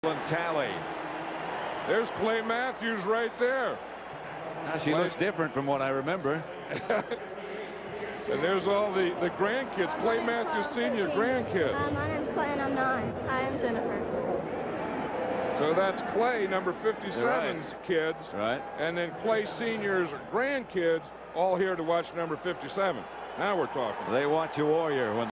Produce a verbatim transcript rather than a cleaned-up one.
Tally. There's Clay Matthews right there. Now she Clay. looks different from what I remember. And there's all the, the grandkids. Uh, Clay Matthews Senior grandkids. Uh, my name's Clay and I'm nine. Hi, I'm Jennifer. So that's Clay, number fifty-seven's right. kids. Right. And then Clay Senior's grandkids all here to watch number fifty-seven. Now we're talking. They watch a warrior when